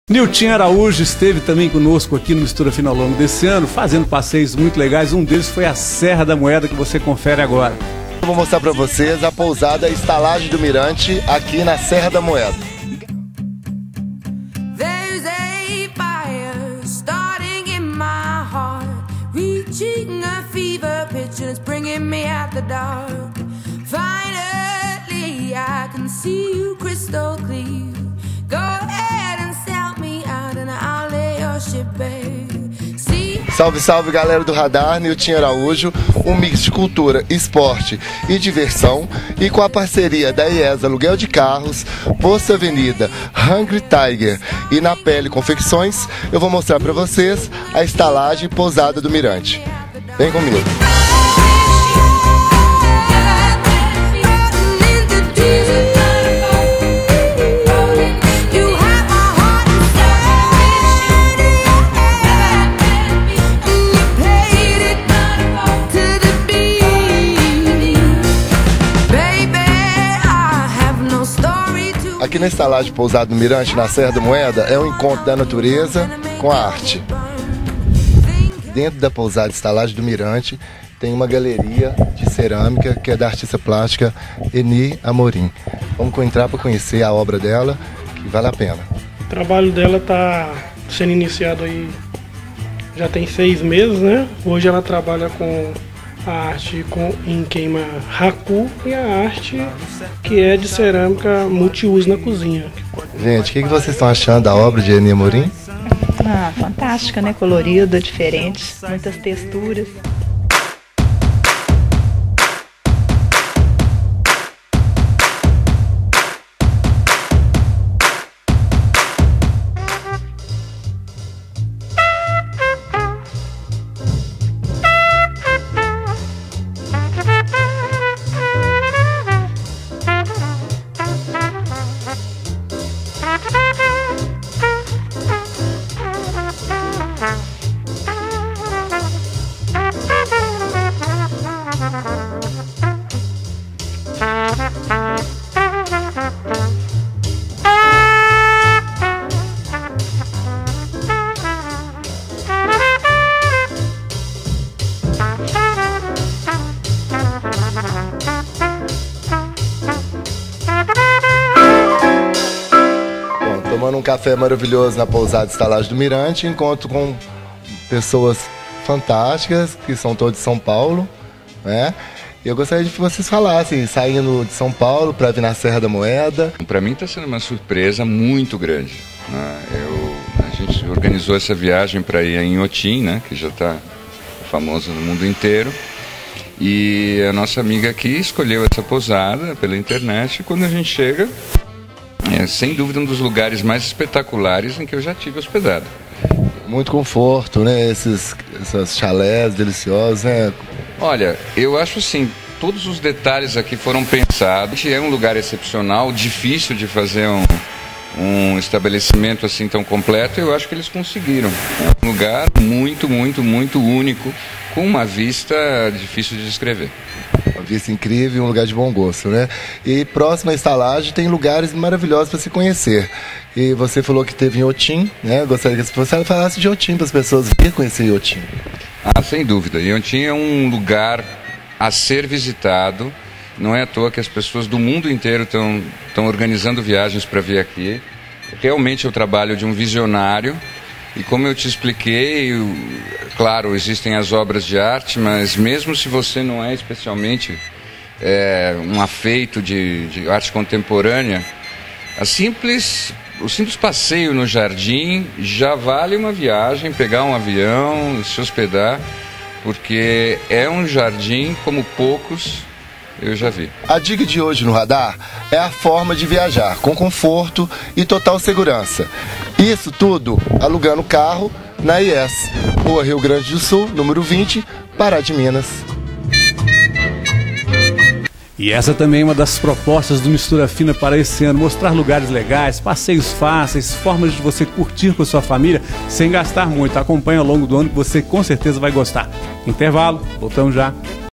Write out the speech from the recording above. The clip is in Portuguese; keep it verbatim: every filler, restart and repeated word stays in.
Niltinho Araújo esteve também conosco aqui no Mistura Fina ao longo desse ano, fazendo passeios muito legais. Um deles foi a Serra da Moeda, que você confere agora. Eu vou mostrar para vocês a pousada Estalagem do Mirante, aqui na Serra da Moeda. Salve, salve galera do Radar, Niltinho Araújo, um mix de cultura, esporte e diversão, e com a parceria da I E S Aluguel de Carros, Posto Avenida, Hungry Tiger e Na Pele Confecções, eu vou mostrar para vocês a estalagem Pousada do Mirante. Vem comigo! Aqui na estalagem Pousada do Mirante, na Serra da Moeda, é um encontro da natureza com a arte. Dentro da pousada estalagem do Mirante tem uma galeria de cerâmica que é da artista plástica Eni Amorim. Vamos entrar para conhecer a obra dela, que vale a pena. O trabalho dela está sendo iniciado aí já tem seis meses, né? Hoje ela trabalha com a arte com, em queima raku e a arte que é de cerâmica multiuso na cozinha. Gente, o que, que vocês estão achando da obra de Eni Amorim? Ah, fantástica, né? Colorida, diferente, muitas texturas. Tomando um café maravilhoso na pousada Estalagem do Mirante, encontro com pessoas fantásticas, que são todos de São Paulo, né? E eu gostaria de que vocês falassem, saindo de São Paulo para vir na Serra da Moeda. Para mim está sendo uma surpresa muito grande, né? Eu, a gente organizou essa viagem para ir em Inhotim, né? Que já está famoso no mundo inteiro. E a nossa amiga aqui escolheu essa pousada pela internet, e quando a gente chega, é sem dúvida um dos lugares mais espetaculares em que eu já tive hospedado. Muito conforto, né? Esses, essas chalés deliciosos, né? Olha, eu acho assim, todos os detalhes aqui foram pensados. É um lugar excepcional, difícil de fazer um, um estabelecimento assim tão completo. Eu acho que eles conseguiram. É um lugar muito, muito, muito único, com uma vista difícil de descrever. Uma vista incrível e um lugar de bom gosto, né? E próximo à estalagem tem lugares maravilhosos para se conhecer. E você falou que teve em Inhotim, né? Gostaria que você falasse de Inhotim para as pessoas virem conhecer Inhotim. Ah, sem dúvida. Inhotim é um lugar a ser visitado. Não é à toa que as pessoas do mundo inteiro estão estão organizando viagens para vir aqui. Realmente é o trabalho de um visionário. E como eu te expliquei, eu, claro, existem as obras de arte, mas mesmo se você não é especialmente é, um afeito de, de arte contemporânea, a simples, o simples passeio no jardim já vale uma viagem, pegar um avião, se hospedar, porque é um jardim como poucos eu já vi. A dica de hoje no Radar é a forma de viajar com conforto e total segurança. Isso tudo alugando carro na I E S, Rua Rio Grande do Sul, número vinte, Pará de Minas. E essa também é uma das propostas do Mistura Fina para esse ano, mostrar lugares legais, passeios fáceis, formas de você curtir com a sua família sem gastar muito. Acompanhe ao longo do ano que você com certeza vai gostar. Intervalo, voltamos já.